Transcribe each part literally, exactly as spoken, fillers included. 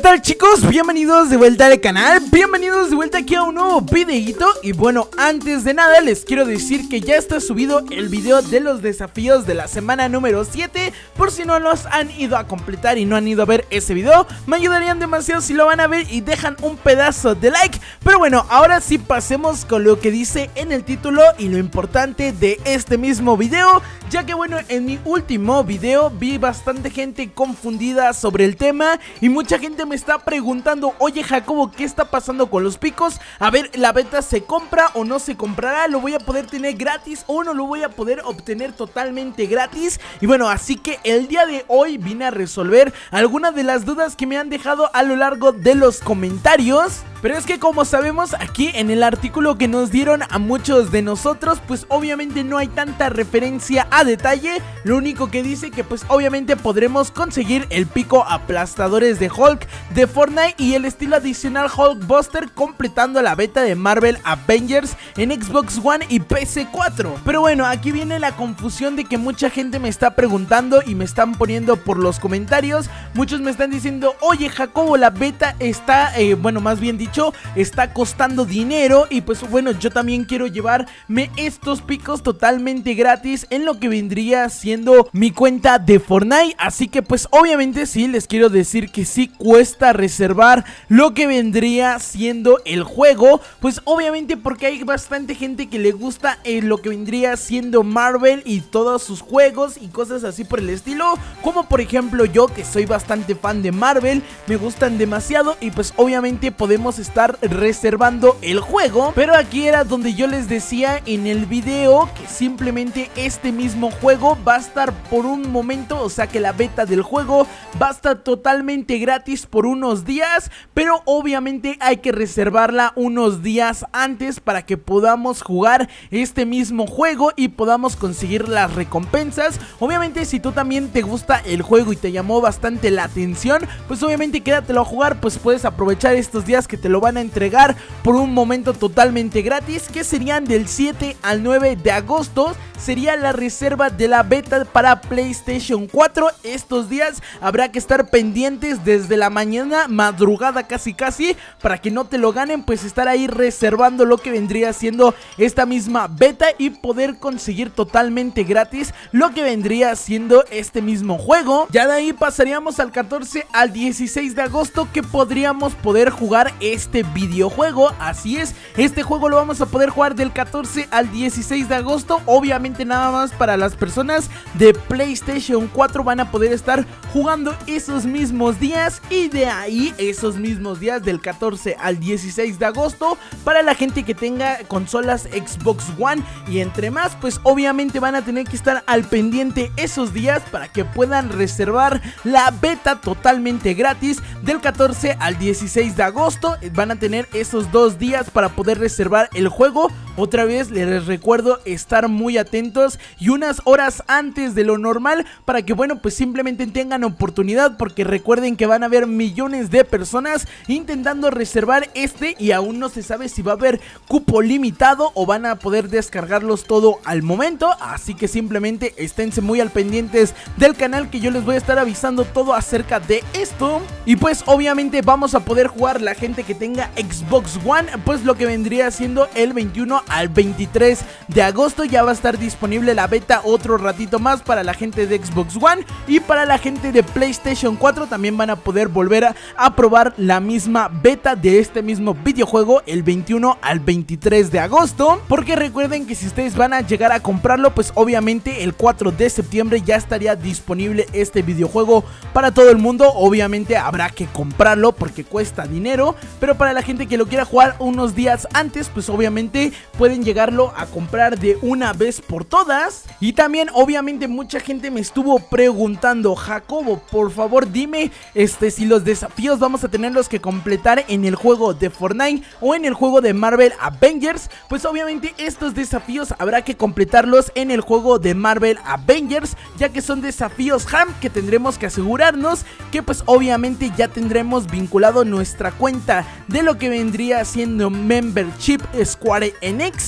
tal, chicos? Bienvenidos de vuelta al canal, bienvenidos de vuelta aquí a un nuevo videíto. Y bueno, antes de nada les quiero decir que ya está subido el video de los desafíos de la semana número siete. Por si no los han ido a completar y no han ido a ver ese video, me ayudarían demasiado si lo van a ver y dejan un pedazo de like. Pero bueno, ahora sí pasemos con lo que dice en el título y lo importante de este mismo video, ya que bueno, en mi último video vi bastante gente confundida sobre el tema y mucha gente me está preguntando: oye Jacobo, ¿qué está pasando con los picos? A ver, ¿la beta se compra o no se comprará? ¿Lo voy a poder tener gratis o no lo voy a poder obtener totalmente gratis? Y bueno, así que el día de hoy vine a resolver algunas de las dudas que me han dejado a lo largo de los comentarios. Pero es que como sabemos, aquí en el artículo que nos dieron a muchos de nosotros, pues obviamente no hay tanta referencia a detalle. Lo único que dice que pues obviamente podremos conseguir el pico aplastadores de Hulk de Fortnite y el estilo adicional Hulk Buster completando la beta de Marvel Avengers en Xbox One y P S cuatro. Pero bueno, aquí viene la confusión de que mucha gente me está preguntando y me están poniendo por los comentarios. Muchos me están diciendo: oye Jacobo, la beta está, eh, bueno, más bien dicho, está costando dinero y pues bueno, yo también quiero llevarme estos picos totalmente gratis en lo que vendría siendo mi cuenta de Fortnite. Así que pues obviamente sí, les quiero decir que sí cuesta reservar lo que vendría siendo el juego, pues obviamente porque hay bastante gente que le gusta eh, lo que vendría siendo Marvel y todos sus juegos y cosas así por el estilo, como por ejemplo yo, que soy bastante fan de Marvel, me gustan demasiado y pues obviamente podemos estar reservando el juego. Pero aquí era donde yo les decía en el video que simplemente este mismo juego va a estar por un momento, o sea que la beta del juego va a estar totalmente gratis por unos días, pero obviamente hay que reservarla unos días antes para que podamos jugar este mismo juego y podamos conseguir las recompensas. Obviamente si tú también te gusta el juego y te llamó bastante la atención, pues obviamente quédatelo a jugar, pues puedes aprovechar estos días que te lo van a entregar por un momento totalmente gratis, que serían del siete al nueve de agosto. Sería la reserva de la beta para PlayStation cuatro. Estos días habrá que estar pendientes desde la mañana, madrugada casi casi, para que no te lo ganen, pues estar ahí reservando lo que vendría siendo esta misma beta y poder conseguir totalmente gratis lo que vendría siendo este mismo juego. Ya de ahí pasaríamos al catorce al dieciséis de agosto, que podríamos poder jugar este videojuego. Así es, este juego lo vamos a poder jugar del catorce al dieciséis de agosto. Obviamente nada más para las personas de PlayStation cuatro van a poder estar jugando esos mismos días, y de ahí esos mismos días del catorce al dieciséis de agosto para la gente que tenga consolas Xbox One y entre más, pues obviamente van a tener que estar al pendiente esos días para que puedan reservar la beta totalmente gratis del catorce al dieciséis de agosto. Van a tener esos dos días para poder reservar el juego. Otra vez les recuerdo estar muy atentos y unas horas antes de lo normal para que bueno, pues simplemente tengan oportunidad, porque recuerden que van a haber millones de personas intentando reservar este y aún no se sabe si va a haber cupo limitado o van a poder descargarlos todo al momento. Así que simplemente esténse muy al pendientes del canal, que yo les voy a estar avisando todo acerca de esto. Y pues obviamente vamos a poder jugar la gente que tenga Xbox One, pues lo que vendría siendo el veintiuno al veintitrés de agosto. Ya va a estar disponible la beta otro ratito más para la gente de Xbox One, y para la gente de PlayStation cuatro también van a poder volver a, a probar la misma beta de este mismo videojuego el veintiuno al veintitrés de agosto, porque recuerden que si ustedes van a llegar a comprarlo, pues obviamente el cuatro de septiembre ya estaría disponible este videojuego para todo el mundo. Obviamente habrá que comprarlo porque cuesta dinero, pero para la gente que lo quiera jugar unos días antes, pues obviamente pueden llegarlo a comprar de una vez por todas. Y también obviamente mucha gente me estuvo preguntando: Jacobo, por favor dime este si los desafíos vamos a tenerlos que completar en el juego de Fortnite o en el juego de Marvel Avengers. Pues obviamente estos desafíos habrá que completarlos en el juego de Marvel Avengers, ya que son desafíos H A M que tendremos que asegurarnos que pues obviamente ya tendremos vinculado nuestra cuenta de lo que vendría siendo Membership Square Enix.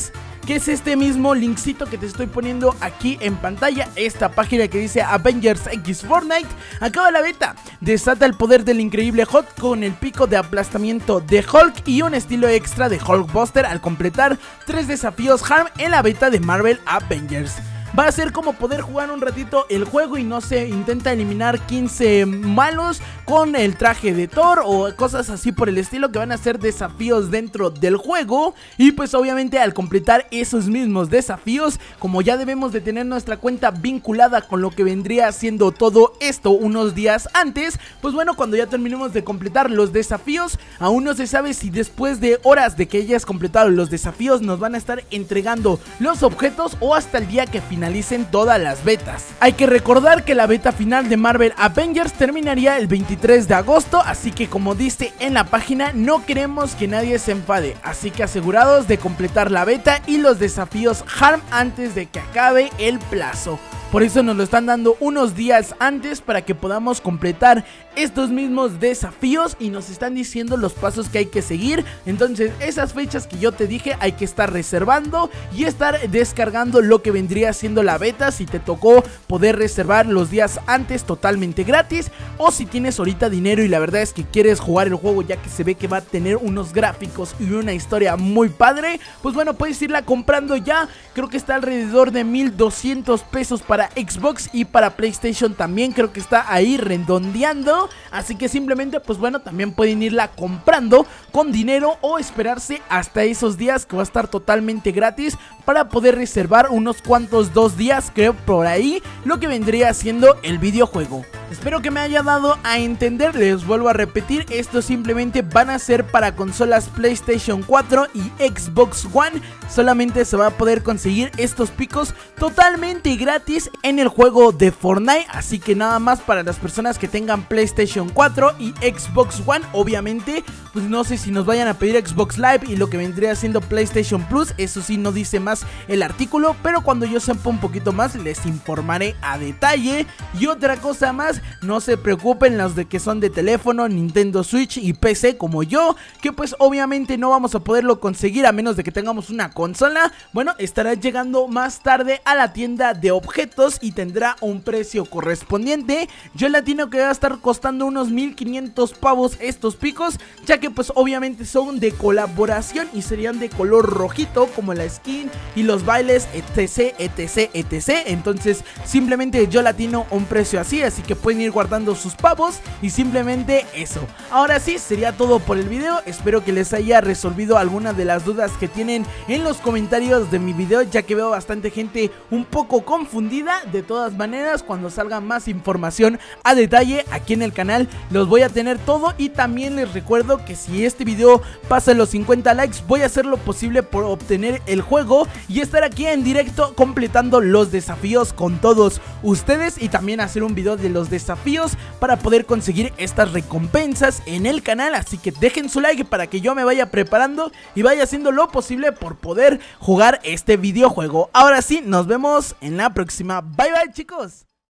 que es este mismo linkcito que te estoy poniendo aquí en pantalla. Esta página que dice Avengers X Fortnite. Acaba la beta, desata el poder del increíble Hulk con el pico de aplastamiento de Hulk y un estilo extra de Hulkbuster al completar tres desafíos Harm en la beta de Marvel Avengers. Va a ser como poder jugar un ratito el juego y no se intenta eliminar quince malos con el traje de Thor o cosas así por el estilo, que van a ser desafíos dentro del juego. Y pues obviamente al completar esos mismos desafíos, como ya debemos de tener nuestra cuenta vinculada con lo que vendría siendo todo esto unos días antes, pues bueno, cuando ya terminemos de completar los desafíos, aún no se sabe si después de horas de que hayas completado los desafíos nos van a estar entregando los objetos o hasta el día que finalmente finalicen todas las betas. Hay que recordar que la beta final de Marvel Avengers terminaría el veintitrés de agosto, así que como dice en la página, no queremos que nadie se enfade, así que asegurados de completar la beta y los desafíos Harm antes de que acabe el plazo. Por eso nos lo están dando unos días antes para que podamos completar estos mismos desafíos y nos están diciendo los pasos que hay que seguir. Entonces esas fechas que yo te dije hay que estar reservando y estar descargando lo que vendría siendo la beta, si te tocó poder reservar los días antes totalmente gratis, o si tienes ahorita dinero y la verdad es que quieres jugar el juego ya que se ve que va a tener unos gráficos y una historia muy padre, pues bueno, puedes irla comprando ya. Creo que está alrededor de mil doscientos pesos para Xbox y para PlayStation también creo que está ahí redondeando, así que simplemente pues bueno, también pueden irla comprando con dinero o esperarse hasta esos días que va a estar totalmente gratis para poder reservar unos cuantos dos días, creo por ahí, lo que vendría siendo el videojuego. Espero que me haya dado a entender, les vuelvo a repetir, estos simplemente van a ser para consolas PlayStation cuatro y Xbox One, solamente se va a poder conseguir estos picos totalmente gratis en el juego de Fortnite, así que nada más para las personas que tengan PlayStation cuatro y Xbox One. Obviamente, pues no sé si nos vayan a pedir Xbox Live y lo que vendría siendo PlayStation Plus, eso sí no dice más el artículo, pero cuando yo sepa un poquito más les informaré a detalle. Y otra cosa más, no se preocupen los de que son de teléfono, Nintendo Switch y P C como yo, que pues obviamente no vamos a poderlo conseguir a menos de que tengamos una consola. Bueno, estará llegando más tarde a la tienda de objetos y tendrá un precio correspondiente. Yo latino que va a estar costando unos mil quinientos pavos estos picos, ya que pues obviamente son de colaboración y serían de color rojito como la skin y los bailes, etc, etc, etc. Entonces simplemente yo latino un precio así, así que pueden ir guardando sus pavos y simplemente eso. Ahora sí, sería todo por el video. Espero que les haya resolvido alguna de las dudas que tienen en los comentarios de mi video, ya que veo bastante gente un poco confundida. De todas maneras, cuando salga más información a detalle aquí en el canal los voy a tener todo, y también les recuerdo que si este video pasa los cincuenta likes voy a hacer lo posible por obtener el juego y estar aquí en directo completando los desafíos con todos ustedes, y también hacer un video de los desafíos para poder conseguir estas recompensas en el canal. Así que dejen su like para que yo me vaya preparando y vaya haciendo lo posible por poder jugar este videojuego. Ahora sí, nos vemos en la próxima. Bye bye, chicos.